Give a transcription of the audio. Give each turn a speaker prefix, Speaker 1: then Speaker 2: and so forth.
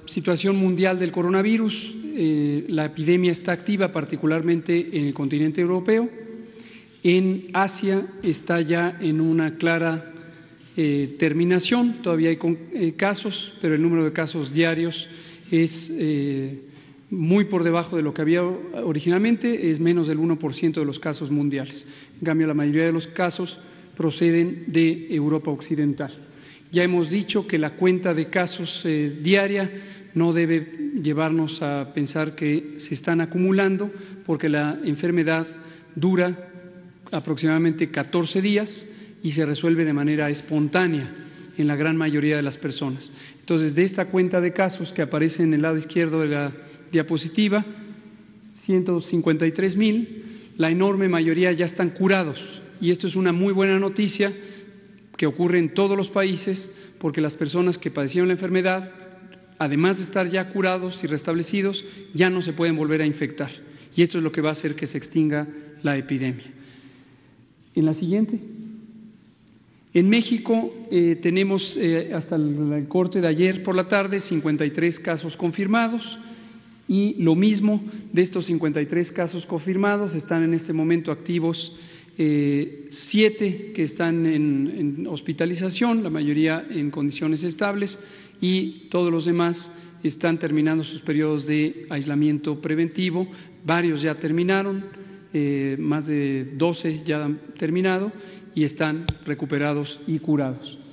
Speaker 1: situación mundial del coronavirus, la epidemia está activa particularmente en el continente europeo. En Asia está ya en una clara terminación, todavía hay casos, pero el número de casos diarios es muy por debajo de lo que había originalmente, es menos del 1% de los casos mundiales. En cambio, la mayoría de los casos proceden de Europa Occidental. Ya hemos dicho que la cuenta de casos diaria no debe llevarnos a pensar que se están acumulando, porque la enfermedad dura aproximadamente 14 días y se resuelve de manera espontánea en la gran mayoría de las personas. Entonces, de esta cuenta de casos que aparece en el lado izquierdo de la diapositiva, 153,000, la enorme mayoría ya están curados, y esto es una muy buena noticia que ocurre en todos los países, porque las personas que padecieron la enfermedad, además de estar ya curados y restablecidos, ya no se pueden volver a infectar, y esto es lo que va a hacer que se extinga la epidemia. En la siguiente. En México tenemos hasta el corte de ayer por la tarde 53 casos confirmados, y lo mismo, de estos 53 casos confirmados están en este momento activos 7 que están en hospitalización, la mayoría en condiciones estables, y todos los demás están terminando sus periodos de aislamiento preventivo. Varios ya terminaron, más de 12 ya han terminado y están recuperados y curados.